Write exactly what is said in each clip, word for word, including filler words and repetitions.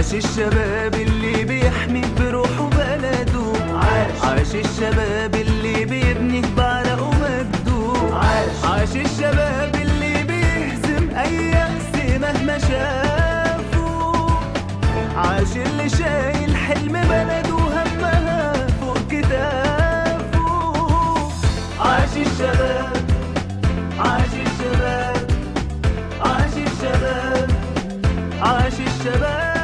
عاش الشباب اللي بيحمي بروحه بلده، عاش عاش الشباب اللي بيبني بعرقه مجده، عاش عاش الشباب اللي بيهزم اي يأس مهما شافوا، عاش اللي شايل حلم بلده همها فوق كتافه. عاش الشباب عاش الشباب عاش الشباب عاش الشباب.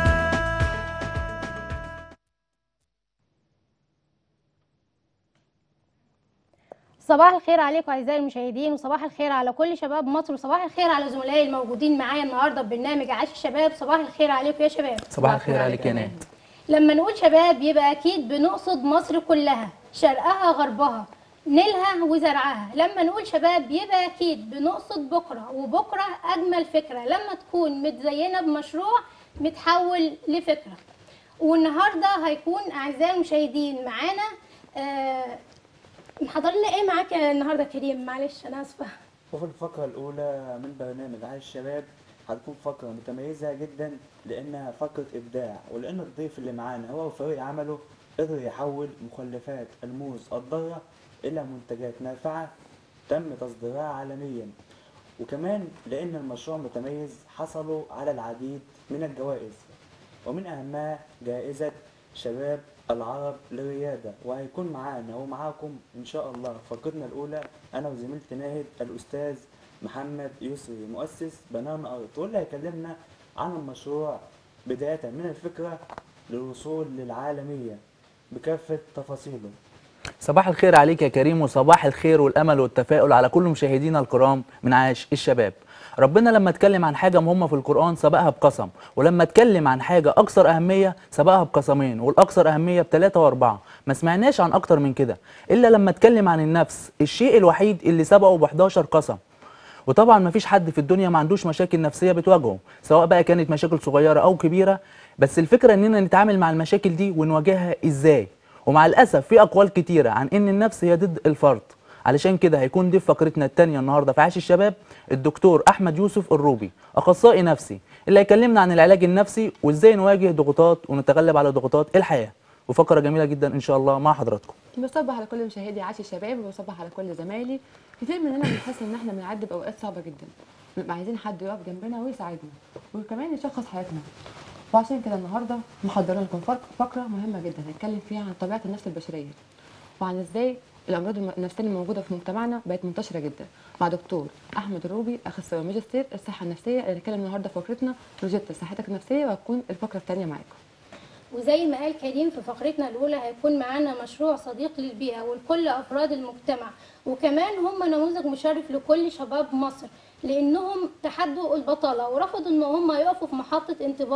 صباح الخير عليكم اعزائي المشاهدين، وصباح الخير على كل شباب مصر، وصباح الخير على زملائي الموجودين معايا النهارده ببرنامج عاش الشباب. صباح الخير عليكم يا شباب. صباح الخير عليك يا ناد. لما نقول شباب يبقى اكيد بنقصد مصر كلها، شرقها غربها، نيلها وزرعها. لما نقول شباب يبقى اكيد بنقصد بكره، وبكره اجمل فكره لما تكون متزينه بمشروع متحول لفكره. والنهارده هيكون اعزائي المشاهدين معانا آه محضر لنا ايه معاك النهارده كريم؟ معلش انا اسفه. وفي الفقرة الأولى من برنامج عاش الشباب هتكون فقرة متميزة جدا لأنها فقرة إبداع، ولأن الضيف اللي معانا هو وفريق عمله قدر يحول مخلفات الموز الضارة إلى منتجات نافعة تم تصديرها عالميا، وكمان لأن المشروع متميز حصلوا على العديد من الجوائز، ومن أهمها جائزة شباب العرب للريادة. وهيكون معانا ومعاكم إن شاء الله فقرتنا الأولى أنا وزميلتي ناهد الأستاذ محمد يسري مؤسس بنانا أرض، واللي هيكلمنا عن المشروع بداية من الفكرة للوصول للعالمية بكافة تفاصيله. صباح الخير عليك يا كريم، وصباح الخير والامل والتفاؤل على كل مشاهدينا الكرام من عاش الشباب. ربنا لما اتكلم عن حاجه مهمه في القران سبقها بقسم، ولما اتكلم عن حاجه اكثر اهميه سبقها بقسمين، والاكثر اهميه بثلاثه واربعه. ما سمعناش عن اكتر من كده الا لما اتكلم عن النفس، الشيء الوحيد اللي سبقه ب حداشر قسم. وطبعا ما فيش حد في الدنيا ما عندوش مشاكل نفسيه بتواجهه، سواء بقى كانت مشاكل صغيره او كبيره، بس الفكره اننا نتعامل مع المشاكل دي ونواجهها ازاي. ومع الاسف في اقوال كتيره عن ان النفس هي ضد الفرد. علشان كده هيكون ضيف فقرتنا الثانيه النهارده في عاش الشباب الدكتور احمد يوسف الروبي، اخصائي نفسي، اللي هيكلمنا عن العلاج النفسي وازاي نواجه ضغوطات ونتغلب على ضغوطات الحياه. وفقره جميله جدا ان شاء الله مع حضراتكم. بصبح على كل مشاهدي عاش الشباب، وبصبح على كل زمايلي. كتير مننا بنحس ان احنا بنعدي باوقات صعبه جدا، بنبقى عايزين حد يقف جنبنا ويساعدنا وكمان يشخص حياتنا. وعشان كده النهارده محضره لكم فقره مهمه جدا هنتكلم فيها عن طبيعه النفس البشريه، وعن ازاي الامراض النفسيه الموجوده في مجتمعنا بقت منتشره جدا، مع دكتور احمد الروبي اخصائي ماجستير الصحه النفسيه اللي هنتكلم النهارده في فقرتنا روجيتا صحتك النفسيه، وهتكون الفقره الثانيه معاكم. وزي ما قال كريم في فقرتنا الأولى هيكون معانا مشروع صديق للبيئة ولكل أفراد المجتمع، وكمان هم نموذج مشرف لكل شباب مصر، لأنهم تحدوا البطالة ورفضوا إن هم يقفوا في محطة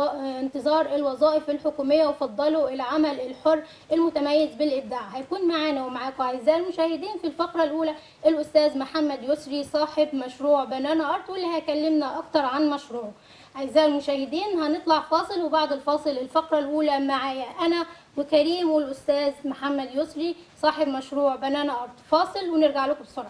انتظار الوظائف الحكومية وفضلوا العمل الحر المتميز بالإبداع. هيكون معانا ومعاكم أعزائي المشاهدين في الفقرة الأولى الأستاذ محمد يسري صاحب مشروع بنانا أرت، واللي هيكلمنا أكتر عن مشروعه. أعزائي المشاهدين هنطلع فاصل، وبعد الفاصل الفقرة الأولى معايا أنا وكريم والأستاذ محمد يسري صاحب مشروع بنانا أرت. فاصل ونرجع لكم بسرعة.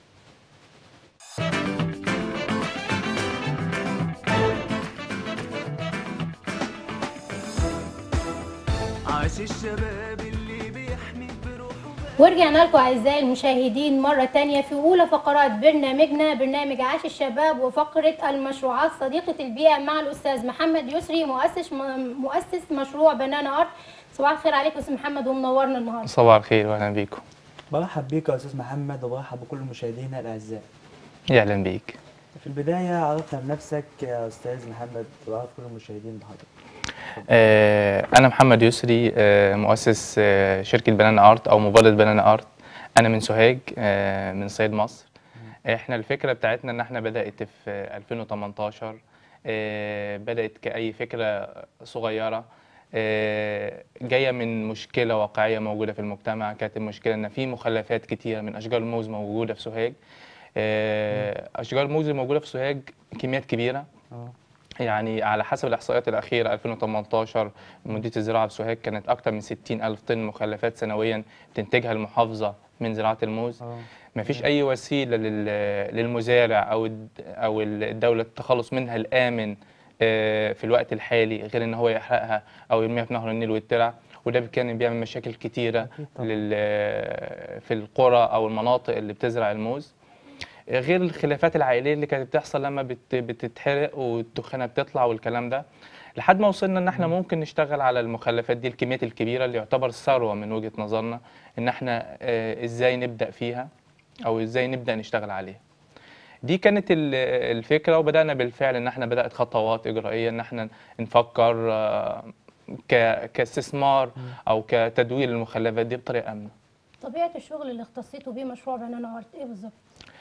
عاش الشباب اللي بيحمي بروحه. ورجعنا لكم أعزائي المشاهدين مرة تانية في أولى فقرات برنامجنا برنامج عاش الشباب، وفقرة المشروعات صديقة البيئة مع الأستاذ محمد يسري مؤسس مؤسس مشروع بنانا أرت. صباح الخير عليكم أستاذ محمد ومنورنا النهارده. صباح الخير واهلا بيكم. برحب بيك يا أستاذ محمد، وبرحب بكل مشاهدينا الأعزاء. يا اهلا بيك. في البداية عرفنا بنفسك يا أستاذ محمد وعرف كل المشاهدين بحضرتك. آه أنا محمد يسري، آه مؤسس آه شركة بنانا أرت أو مبادرة بنانا أرت. أنا من سوهاج، آه من صعيد مصر. إحنا الفكرة بتاعتنا إن إحنا بدأت في ألفين وتمنتاشر، آه بدأت كأي فكرة صغيرة، آه جاية من مشكلة واقعية موجودة في المجتمع. كانت المشكلة إن في مخلفات كتيرة من أشجار الموز موجودة في سوهاج. آه أشجار الموز الموجودة في سوهاج كميات كبيرة. يعني على حسب الإحصائيات الأخيرة ألفين وتمنتاشر مديرية الزراعة بسوهاج كانت أكثر من ستين ألف طن مخلفات سنويا بتنتجها المحافظة من زراعة الموز. ما فيش أي وسيلة للمزارع أو أو الدولة التخلص منها الآمن آه، في الوقت الحالي غير ان هو يحرقها او يرميها في نهر النيل ويترع، وده كان بيعمل مشاكل كتيره لل في القرى او المناطق اللي بتزرع الموز. غير الخلافات العائليه اللي كانت بتحصل لما بت- بتتحرق والدخانه بتطلع والكلام ده، لحد ما وصلنا ان احنا ممكن نشتغل على المخلفات دي، الكميات الكبيره اللي يعتبر ثروه من وجهه نظرنا، ان احنا آه، ازاي نبدا فيها او ازاي نبدا نشتغل عليها. دي كانت ال- الفكره، وبدانا بالفعل ان احنا بدات خطوات اجرائيه ان احنا نفكر آه، ك- كاستثمار او كتدوير المخلفات دي بطريقه امنه. طبيعه الشغل اللي اختصيتوا بيه مشروع بنانا ارت ايه بالظبط؟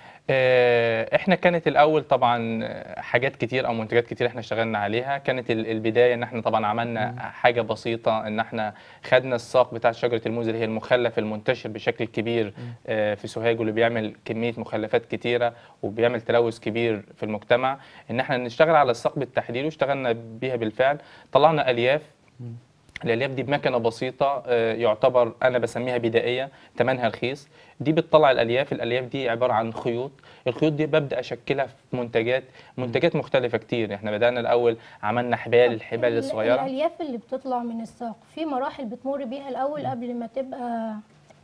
آه، احنا كانت الاول طبعا آه، حاجات كتير او منتجات كتير احنا اشتغلنا عليها. كانت ال- البدايه ان احنا طبعا عملنا حاجه بسيطه، ان احنا خدنا الساق بتاع شجره الموز اللي هي المخلف المنتشر بشكل كبير آه، في سوهاج، واللي بيعمل كميه مخلفات كتيره وبيعمل تلوث كبير في المجتمع، ان احنا نشتغل على الساق بالتحديد، واشتغلنا بيها بالفعل. طلعنا الياف، الالياف دي بمكنه بسيطه آه، يعتبر انا بسميها بدائيه، ثمنها رخيص. دي بتطلع الالياف، الالياف دي عباره عن خيوط، الخيوط دي ببدا اشكلها في منتجات منتجات مختلفه كتير. احنا بدانا الاول عملنا حبال، الحبال ال- الصغيره. الالياف اللي بتطلع من الساق في مراحل بتمر بيها الاول قبل ما تبقى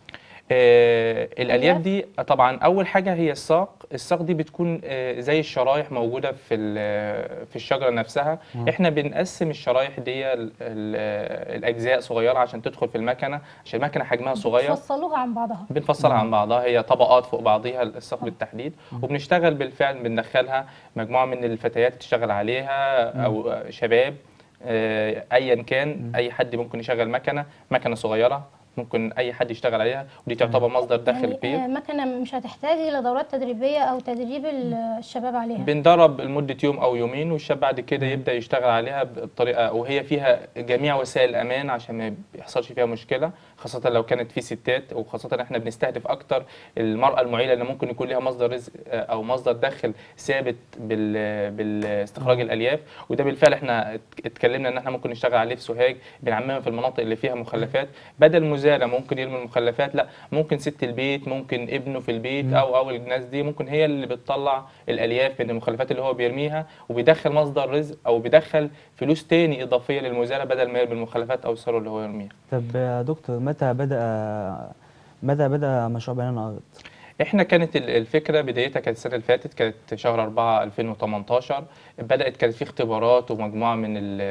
آه، الالياف ألياف؟ دي طبعا اول حاجه هي الساق. الساق دي بتكون آه، زي الشرايح موجوده في ال- في الشجره نفسها. احنا بنقسم الشرايح دي ال- ال- الاجزاء صغيره عشان تدخل في المكنه، عشان المكنه حجمها صغير. بتفصلوها عن بعضها. بنفصلها عن بعضها، هي طبقات فوق بعضيها الساق بالتحديد. وبنشتغل بالفعل، بندخلها مجموعه من الفتيات تشتغل عليها او شباب آه، ايا كان، اي حد ممكن يشغل مكنه مكنه صغيره، ممكن اي حد يشتغل عليها، ودي تعتبر مصدر دخل يعني كبير. آه، مكنه مش هتحتاج الى دورات تدريبيه او تدريب ال- الشباب عليها. بندرب لمدة يوم أو يومين، والشاب بعد كده يبدأ يشتغل عليها بطريقة، وهي فيها جميع وسائل الأمان عشان ما يحصلش فيها مشكلة، خاصة لو كانت في ستات، وخاصة إحنا بنستهدف أكتر المرأة المعيلة اللي ممكن يكون لها مصدر رزق أو مصدر دخل ثابت بال بالاستخراج الألياف. وده بالفعل إحنا ات- اتكلمنا إن إحنا ممكن نشتغل عليه في سوهاج، بنعممها في المناطق اللي فيها مخلفات. بدل مزارع ممكن يرمي المخلفات، لا، ممكن ست البيت، ممكن ابنه في البيت، أو أو الناس دي ممكن هي اللي بتطلع الالياف من المخلفات اللي هو بيرميها، وبيدخل مصدر رزق او بيدخل فلوس تاني اضافيه للمزارع بدل ما يرمي المخلفات او الثروه اللي هو يرميها. طب يا دكتور، متى بدأ متى بدأ مشروع بنانا ارت؟ احنا كانت ال- الفكره بدايتها كانت السنه اللي فاتت، كانت شهر أربعة ألفين وتمنتاشر. بدات كانت في اختبارات ومجموعه من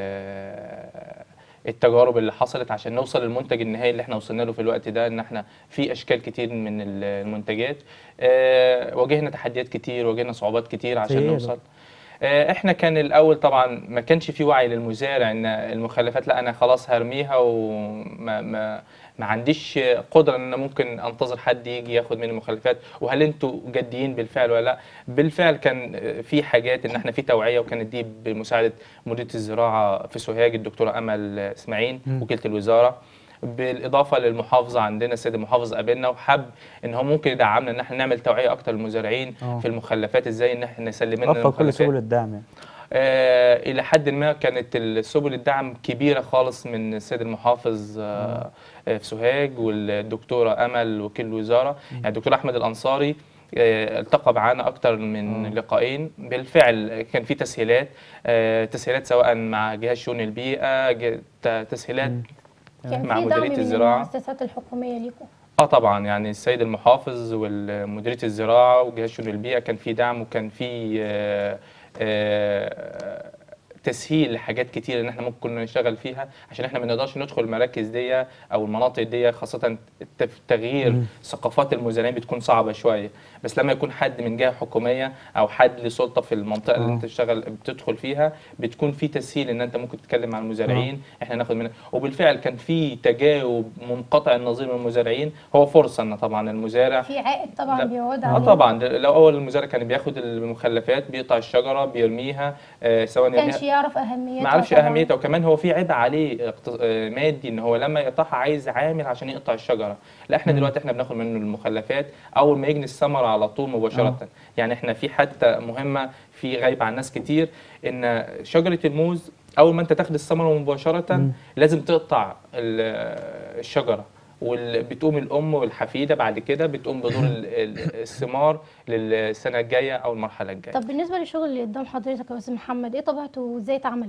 ال- التجارب اللي حصلت عشان نوصل للمنتج النهائي اللي احنا وصلنا له في الوقت ده. ان احنا في اشكال كتير من ال- المنتجات، آه، واجهنا تحديات كتير، واجهنا صعوبات كتير زي عشان إيه يا نوصل. آه، احنا كان الاول طبعا ما كانش في وعي للمزارع ان المخلفات لا انا خلاص هرميها، وما ما ما عنديش قدره ان انا ممكن انتظر حد يجي ياخد مني المخلفات. وهل انتوا جادين بالفعل ولا لا؟ بالفعل كان آه، في حاجات ان احنا في توعيه، وكانت دي بمساعده مديره الزراعه في سوهاج الدكتوره امل اسماعيل وكيله الوزاره، بالاضافه للمحافظه عندنا السيد المحافظ قابلنا وحب ان هو ممكن يدعمنا ان احنا نعمل توعيه اكتر للمزارعين آه. في المخلفات، ازاي ان احنا نسلم لنا وفر كل المخلفات. سبل الدعم يعني. آه الى حد ما كانت سبل الدعم كبيره خالص من السيد المحافظ آه آه، في سوهاج، والدكتوره امل وكيل الوزاره، يعني الدكتور احمد الانصاري آه، التقى معانا اكتر من آه. لقاءين. بالفعل كان في تسهيلات، آه، تسهيلات سواء مع جهاز شؤون البيئه، ج- ت- تسهيلات كان مع في دعم مديرية من الزراعة. المؤسسات الحكوميه ليكم؟ اه طبعا، يعني السيد المحافظ ومديريه الزراعه وجهاز شؤون البيئه كان في دعم، وكان في آه، آه، تسهيل لحاجات كتير ان احنا ممكن كنا نشتغل فيها، عشان احنا ما نقدرش ندخل المراكز دي او المناطق دي، خاصه الت- تغيير ثقافات المزارعين بتكون صعبه شويه. بس لما يكون حد من جهه حكوميه او حد له سلطه في المنطقه اللي آه. انت تشتغل بتدخل فيها، بتكون في تسهيل ان انت ممكن تتكلم مع المزارعين، احنا ناخد منها. وبالفعل كان في تجاوب منقطع النظير من المزارعين. هو فرصه ان طبعا المزارع في عائد طبعا لا. بيعود اه عليه. طبعا، لو اول المزارع كان بياخد المخلفات بيقطع الشجره بيرميها، آه سواء ما كانش يرميها يعرف اهميتها. ما عرفش طبعاً. اهميتها، وكمان هو في عبء عليه اقتص- آه، مادي، ان هو لما يقطعها عايز عامل عشان يقطع الشجره. لا، احنا دلوقتي احنا بناخد منه المخلفات اول ما يجني الثمره على طول مباشره. آه. يعني احنا في حتى مهمه في غايب عن ناس كتير، ان شجره الموز اول ما انت تاخد الثمره مباشره لازم تقطع ال- الشجره وبتقوم الام والحفيده بعد كده بتقوم بدور ال- ال- الثمار للسنه الجايه او المرحله الجايه. طب بالنسبه للشغل اللي قدام حضرتك يا استاذ محمد، ايه طبيعته وازاي اتعمل؟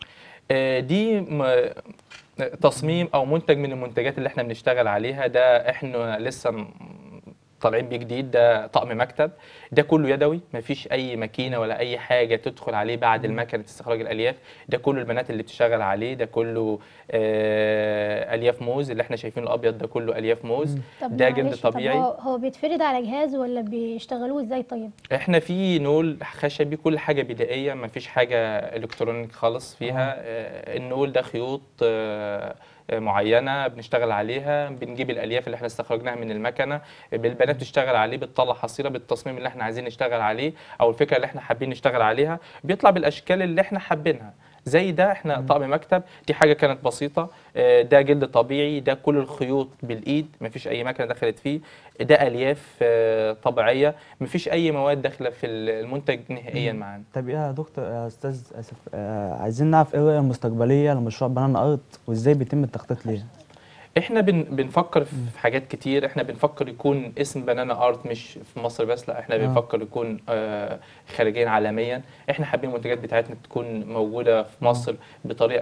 آه، دي م- تصميم او منتج من المنتجات اللي احنا بنشتغل عليها. ده احنا لسه م- طالعين بيه جديد. ده طقم مكتب، ده كله يدوي، مفيش اي ماكينه ولا اي حاجه تدخل عليه بعد المكنه استخراج الالياف. ده كله البنات اللي بتشتغل عليه. ده كله آه، الياف موز اللي احنا شايفينه الابيض، ده كله الياف موز. طب ده جلد معلش، طب طبيعي. هو هو بيتفرد على جهاز ولا بيشتغلوه ازاي طيب؟ احنا في نول خشبي، كل حاجه بدائيه، ما فيش حاجه الكترونيك خالص فيها. آه. النول ده خيوط آه معينه بنشتغل عليها، بنجيب الالياف اللي احنا استخرجناها من المكنه، البنات بتشتغل عليه، بتطلع حصيله بالتصميم اللي احنا عايزين نشتغل عليه او الفكره اللي احنا حابين نشتغل عليها، بيطلع بالاشكال اللي احنا حابينها. زي ده احنا طقم مكتب، دي حاجه كانت بسيطه. آه، ده جلد طبيعي، ده كل الخيوط بالايد، مفيش اي مكنه دخلت فيه. ده الياف آه، طبيعيه، مفيش اي مواد داخله في المنتج نهائيا معانا. طب ايه يا دكتور يا استاذ اسف، آه عايزين نعرف ايه الرؤيه المستقبليه لمشروع بنانا ارت وازاي بيتم التخطيط ليها؟ احنا بن بنفكر في حاجات كتير. احنا بنفكر يكون اسم بنانا ارت مش في مصر بس، لا احنا آه. بنفكر يكون آه خارجيا عالميا. احنا حابين المنتجات بتاعتنا تكون موجوده في مصر بطريقه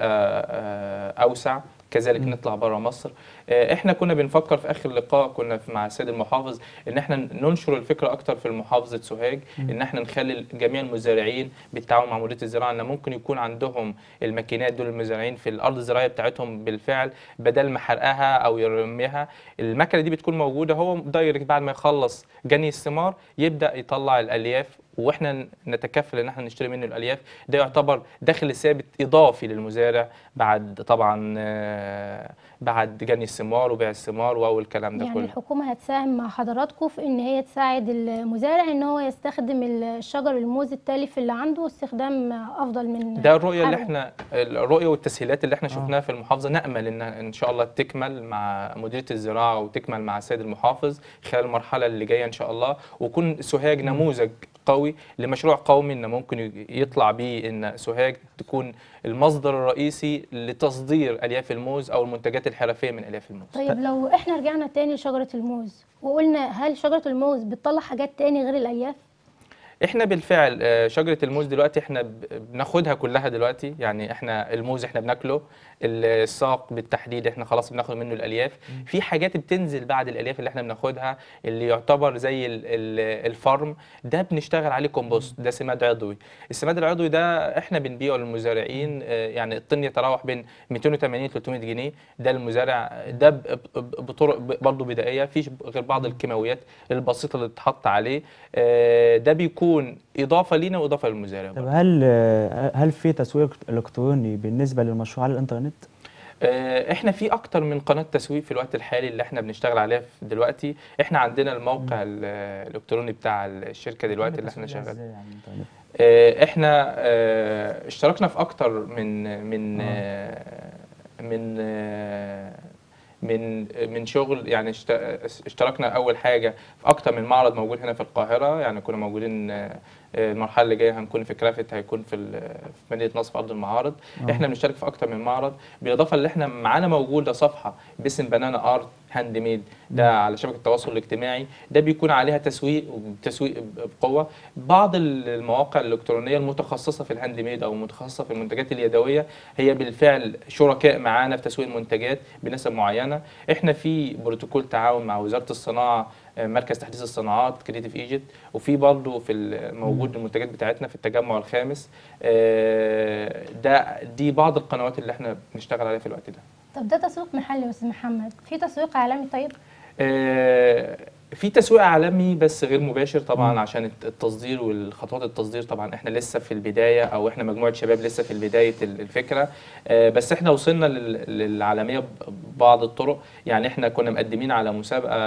آه اوسع، كذلك نطلع بره مصر. آه احنا كنا بنفكر في اخر لقاء كنا في- مع السيد المحافظ ان احنا ننشر الفكره اكتر في محافظه سوهاج، ان احنا نخلي جميع المزارعين بالتعاون مع مديريه الزراعه ان ممكن يكون عندهم الماكينات دول المزارعين في الارض الزراعيه بتاعتهم بالفعل، بدل ما حرقها او يرميها. المكنه دي بتكون موجوده، هو دايركت بعد ما يخلص جني الثمار يبدا يطلع الالياف، واحنا نتكفل ان احنا نشتري منه الالياف. ده يعتبر دخل ثابت اضافي للمزارع بعد طبعا آه، بعد جني الثمار وبيع الثمار واول الكلام ده يعني كله. الحكومه هتساهم مع حضراتكم في ان هي تساعد المزارع ان هو يستخدم الشجر الموز التالف اللي عنده استخدام افضل من ده الرؤيه اللي حرقه. احنا الرؤيه والتسهيلات اللي احنا شفناها في المحافظه، نامل ان ان شاء الله تكمل مع مديريه الزراعه وتكمل مع السيد المحافظ خلال المرحله اللي جايه ان شاء الله، ويكون سوهاج نموذج قوي لمشروع قومي ان ممكن يطلع بيه ان سوهاج تكون المصدر الرئيسي لتصدير الياف الموز او المنتجات الحرفيه من الياف الموز. طيب لو احنا رجعنا تاني لشجره الموز وقلنا هل شجره الموز بتطلع حاجات تاني غير الالياف؟ احنا بالفعل آه، شجره الموز دلوقتي احنا ب- بناخدها كلها دلوقتي. يعني احنا الموز احنا بناكله، الساق بالتحديد احنا خلاص بناخد منه الالياف. في حاجات بتنزل بعد الالياف اللي احنا بناخدها اللي يعتبر زي ال- ال- الفرم، ده بنشتغل عليه كومبوست، ده سماد عضوي. السماد العضوي ده احنا بنبيعه للمزارعين، آه، يعني الطن يتراوح بين مئتين وثمانين ل ثلاثمئة جنيه. ده المزارع ده ب- ب- بطرق ب- برضه بدائيه، فيش غير بعض الكيماويات البسيطه اللي بتتحط عليه. آه، ده بيكون اضافه لينا واضافه للمزارع طب برضه. هل آه، هل في تسويق الكتروني بالنسبه للمشروع على الانترنت؟ آه، احنا في اكتر من قناه تسويق في الوقت الحالي اللي احنا بنشتغل عليها في- دلوقتي. احنا عندنا الموقع ال- الالكتروني بتاع الشركه دلوقتي اللي احنا شغال. ازاي على الانترنت؟ آه، احنا آه، اشتركنا في اكتر من من آه، من آه، من من شغل. يعني اشت- اشتركنا اول حاجه في اكتر من معرض موجود هنا في القاهره. يعني كنا موجودين آه، المرحله اللي جايه هنكون في كرافت، هيكون في ال- في مدينه نصر في ارض المعارض. آه. احنا بنشترك في اكتر من معرض، بالاضافه اللي احنا معانا موجوده صفحه باسم بنانا ارت هاند ميد، ده على شبكه التواصل الاجتماعي، ده بيكون عليها تسويق وتسويق بقوه. بعض المواقع الالكترونيه المتخصصه في الهاند ميد او متخصصه في المنتجات اليدويه هي بالفعل شركاء معانا في تسويق المنتجات بنسب معينه. احنا في بروتوكول تعاون مع وزاره الصناعه، آه، مركز تحديث الصناعات كريتيف ايجيبت، وفي برضه في موجود المنتجات بتاعتنا في التجمع الخامس. آه، ده دي بعض القنوات اللي احنا بنشتغل عليها في الوقت ده. طب ده تسويق محلي يا استاذ محمد، في تسويق عالمي طيب؟ آه، في تسويق عالمي بس غير مباشر طبعا، عشان الت- التصدير والخطوات التصدير طبعا احنا لسه في البدايه، او احنا مجموعه شباب لسه في بدايه ال- الفكره. آه، بس احنا وصلنا لل- للعالميه ببعض الطرق. يعني احنا كنا مقدمين على مسابقه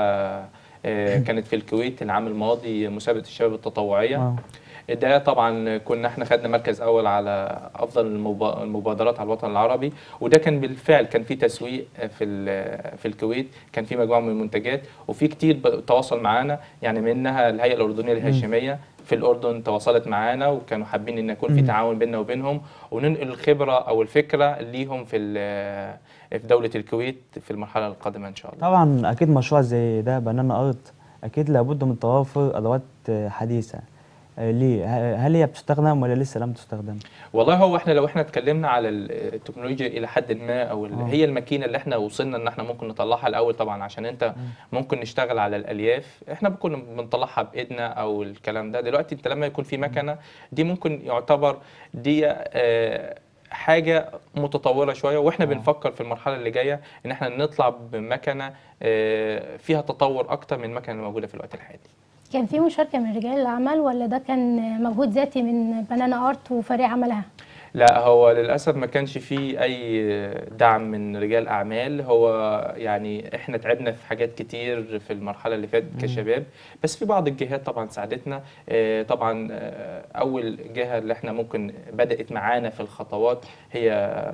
آه، كانت في الكويت العام الماضي، مسابقه الشباب التطوعيه. آه. ده طبعا كنا احنا خدنا مركز اول على افضل المبا- المبادرات على الوطن العربي، وده كان بالفعل كان في تسويق في ال- في الكويت، كان في مجموعه من المنتجات، وفي كتير ب- تواصل معانا، يعني منها الهيئه الاردنيه الهاشميه في الاردن تواصلت معانا، وكانوا حابين ان يكون في تعاون بيننا وبينهم وننقل الخبره او الفكره ليهم في ال- في دولة الكويت في المرحلة القادمة إن شاء الله. طبعا اكيد مشروع زي ده بنانا ارت اكيد لابد من توافر ادوات آه، حديثه. آه، ليه ه- هل هي بتستخدم ولا لسه لم تستخدم؟ والله هو احنا لو احنا اتكلمنا على التكنولوجيا الى حد ما او ال- آه. هي الماكينه اللي احنا وصلنا ان احنا ممكن نطلعها الاول طبعا، عشان انت ممكن نشتغل على الالياف احنا ممكن بنطلعها بايدنا او الكلام ده. دلوقتي انت لما يكون في مكنه دي ممكن يعتبر دي آه، حاجه متطوره شويه، واحنا بنفكر في المرحله اللي جايه ان احنا نطلع بمكنه آه، فيها تطور اكتر من المكنه اللي موجوده في الوقت الحالي. كان في مشاركة من رجال الأعمال ولا ده كان مجهود ذاتي من بنانا ارت وفريق عملها؟ لا هو للأسف ما كانش فيه أي دعم من رجال أعمال. هو يعني إحنا تعبنا في حاجات كتير في المرحلة اللي فاتت كشباب، بس في بعض الجهات طبعا ساعدتنا. آه، طبعا آه، أول جهة اللي إحنا ممكن بدأت معانا في الخطوات هي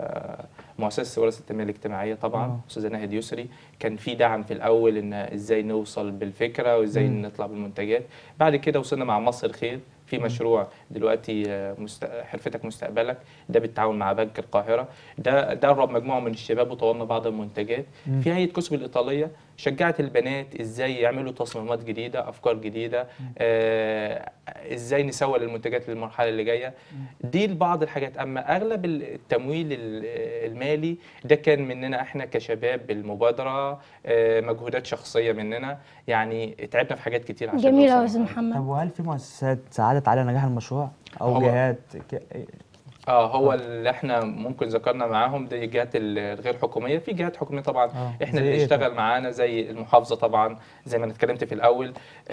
مؤسسة ورثة التنمية الاجتماعية طبعا، آه. أستاذة ناهد يسري. كان في دعم في الأول إن إزاي نوصل بالفكرة وإزاي نطلع بالمنتجات. بعد كده وصلنا مع مصر خير في مشروع دلوقتي آه، مست... حرفتك مستقبلك، ده بالتعاون مع بنك القاهرة. ده درب مجموعة من الشباب وطورنا بعض المنتجات. في هيئة كسب الإيطالية شجعت البنات ازاي يعملوا تصميمات جديدة، أفكار جديدة، آه ازاي نسوق المنتجات للمرحلة اللي جاية. دي بعض الحاجات. أما أغلب التمويل ال- المالي ده كان مننا احنا كشباب بالمبادرة، آه مجهودات شخصية مننا، يعني تعبنا في حاجات كتير عشان جميل يا نوصل أستاذ للمرحلة دي. طب محمد. وهل في مؤسسات ساعدت على نجاح المشروع او هو- جهات ك... اه هو اللي احنا ممكن ذكرنا معاهم دي الجهات الغير حكوميه. في جهات حكوميه طبعا آه. احنا زي اللي إيه اشتغل طبعا؟ معانا زي المحافظه طبعا، زي ما انا اتكلمت في الاول.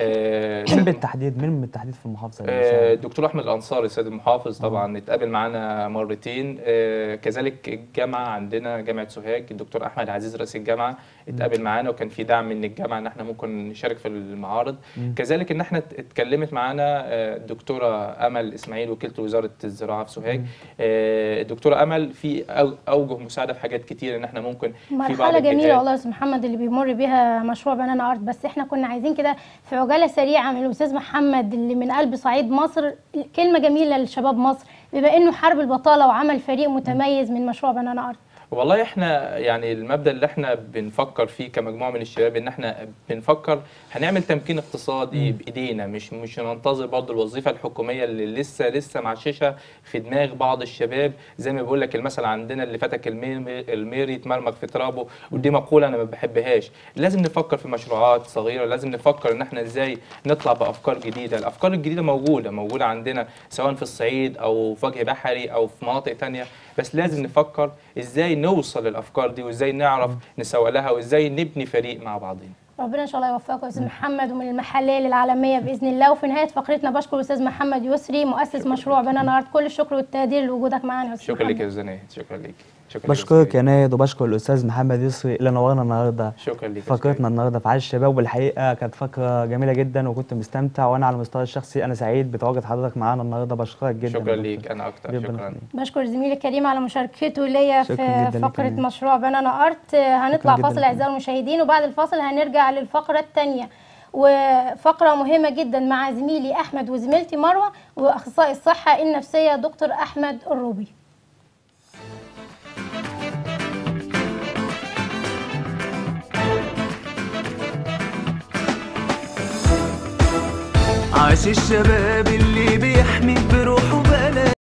آه مين بالتحديد مين بالتحديد في المحافظه اللي آه، ساعد؟ الدكتور احمد الانصاري السيد المحافظ طبعا اتقابل معانا مرتين. آه، كذلك الجامعه عندنا جامعه سوهاج، الدكتور احمد عزيز رئيس الجامعه اتقابل معانا، وكان في دعم من الجامعه ان احنا ممكن نشارك في المعارض. كذلك ان احنا ات- اتكلمت معانا آه، الدكتوره امل اسماعيل وكيله وزاره الزراعه في سوهاج. آه، الدكتوره امل في أو- اوجه مساعده في حاجات كتير ان احنا ممكن في بعض مرحلة جميلة الجهات. والله يا أستاذ محمد اللي بيمر بيها مشروع بنانا ارت، بس احنا كنا عايزين كده في عجالة سريعة من الأستاذ محمد اللي من قلب صعيد مصر كلمة جميلة لشباب مصر، بما إنه حارب البطالة وعمل فريق متميز من مشروع بنانا ارت. والله احنا يعني المبدأ اللي احنا بنفكر فيه كمجموعة من الشباب ان احنا بنفكر هنعمل تمكين اقتصادي بايدينا، مش مش هننتظر برضه الوظيفة الحكومية اللي لسه لسه معششة في دماغ بعض الشباب. زي ما بيقول لك المثل عندنا اللي فتك المير المير يتمرمغ في ترابه، ودي مقولة انا ما بحبهاش. لازم نفكر في مشروعات صغيرة، لازم نفكر ان احنا ازاي نطلع بافكار جديدة. الافكار الجديدة موجودة موجودة عندنا سواء في الصعيد او في وجه بحري او في مناطق تانية، بس لازم نفكر ازاي نوصل للافكار دي وازاي نعرف نسوق لها وازاي نبني فريق مع بعضنا. ربنا ان شاء الله يوفقك يا استاذ محمد، ومن المحليه للعالميه باذن الله. وفي نهايه فقرتنا بشكر الاستاذ محمد يسري مؤسس مشروع بنانا ارت، كل الشكر والتقدير لوجودك معانا يا استاذ شكرا لك محمد. يا استاذ ناهد، شكرا لك. شكرا لك بشكرك يا نايد وبشكر الاستاذ محمد يسري اللي نورنا النهارده. شكرا لك. فقرتنا النهارده في عاش الشباب، والحقيقه كانت فقره جميله جدا وكنت مستمتع، وانا على المستوى الشخصي انا سعيد بتواجد حضرتك معانا النهارده. بشكرك جدا. شكرا ليك انا اكتر. ربنا شكرا. يخليك. بشكر زميلي الكريم على مشاركته ليا شكراً في جداً لك فقره كمان. مشروع بنانا ارت. هنطلع جداً فاصل لك. اعزائي المشاهدين، وبعد الفاصل هنرجع للفقره الثانيه وفقره مهمه جدا مع زميلي احمد وزميلتي مروه واخصائي الصحه النفسيه دكتور احمد الروبي. عاش الشباب اللي